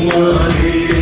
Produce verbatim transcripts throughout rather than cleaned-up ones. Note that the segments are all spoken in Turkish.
mali.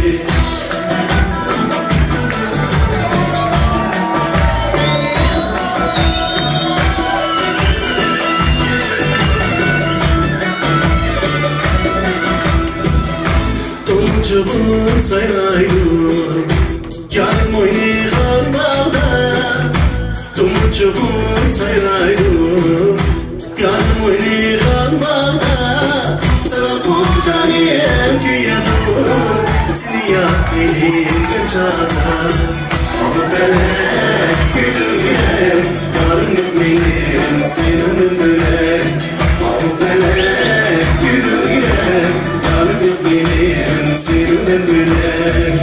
Tumcuğun sayraydı yarım oynayan bağda. Tumcuğun sayraydı yarım oynayan bağda. Sana bu canım güyadı seni yaktığım çağda. Ama belek güdüye yarım yok benim senin ömrüne. Ama belek güdüye yarım yok benim senin ömrüne.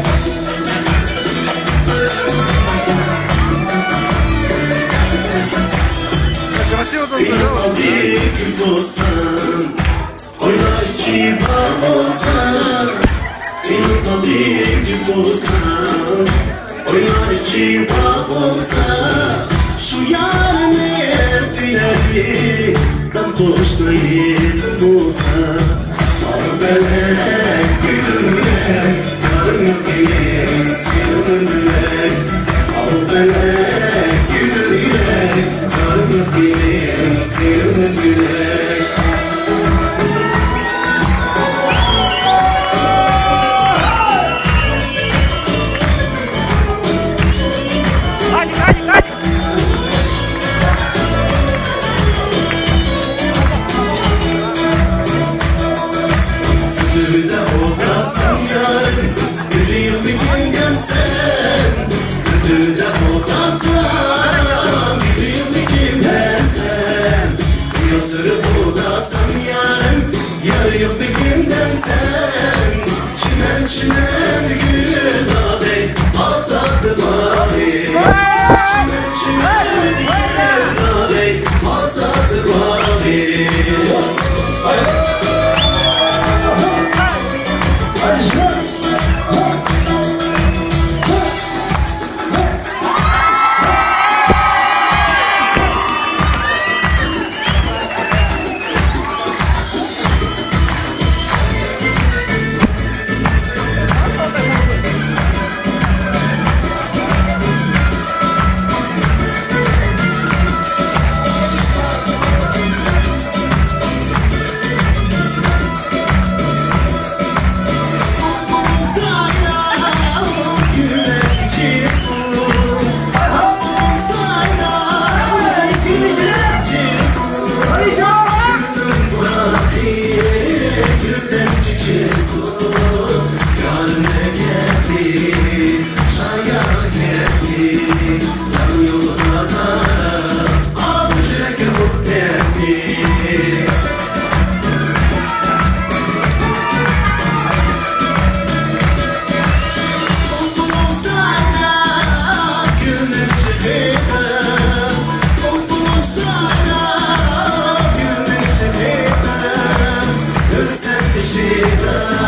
Benim gül bostan oynar içi bağ olsan. Benim gül bostan oynar içi bağ olsan. Şu yarını dileri ben boştayım olsa. Ama belek güdüye yarım yok benim senin ömrüne. Ama belek güdüye yarım yok benim senin ömrüne. Yarıyor bir günden sen. Çimen çimen gül dade asadı bari. Çimen çimen gül dade asadı bari. Sen de şeyden